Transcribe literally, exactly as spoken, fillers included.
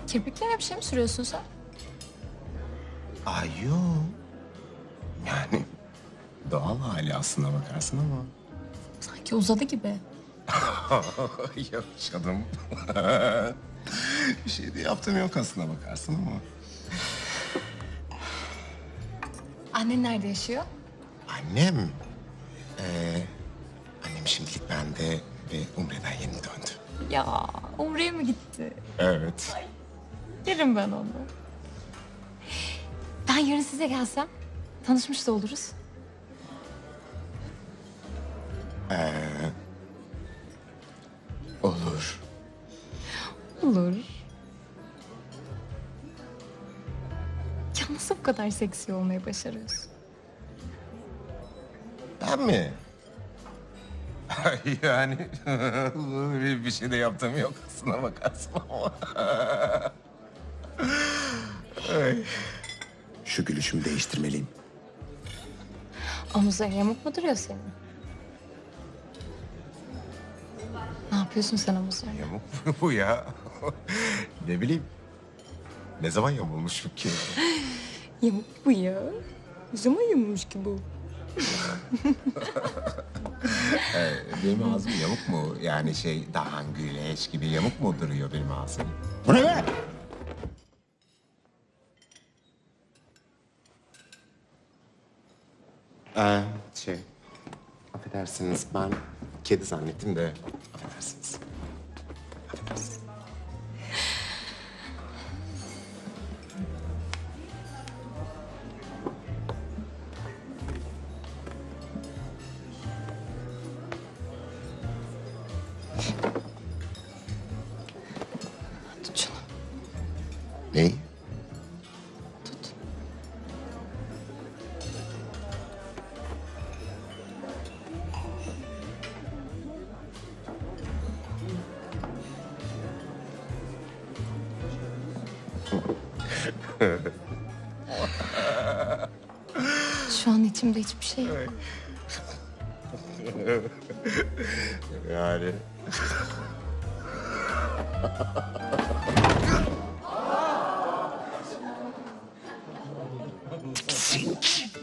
Kirpiklerine bir şey mi sürüyorsun sen? Ay yok. Yani doğal hali aslına bakarsın ama. Sanki uzadı gibi. Yok canım. Bir şey de yaptığım yok aslına bakarsın ama. Annen nerede yaşıyor? Annem... Ee, annem şimdilik bende ve Umre'den yeni döndü. Ya Umre'ye mi gitti? Evet. Yerim ben onu. Ben yarın size gelsem tanışmış da oluruz. Olur. Olur. Ya nasıl bu kadar seksi olmayı başarıyorsun? Ben mi? Yani bir bir şey de yaptığım yok aslına bakarsın ama. Ay. Şu gülüşümü değiştirmeliyim. Omuzların yamuk mu duruyor senin? Ne yapıyorsun sen omuzlarına? Yamuk mu bu ya? Ne bileyim. Ne zaman yamulmuş bu ki? Yamuk bu ya. Ne zaman yamulmuş ki bu? Benim ağzım yamuk mu? Yani şey daha güleç gibi yamuk mu duruyor benim ağzım? Bu ne be? Ee, şey, affedersiniz ben kedi zannettim de affedersiniz. Affedersiniz. Tut şunu. Neyi? Tut. Şu an içimde hiçbir şey yok. Yani... Sink.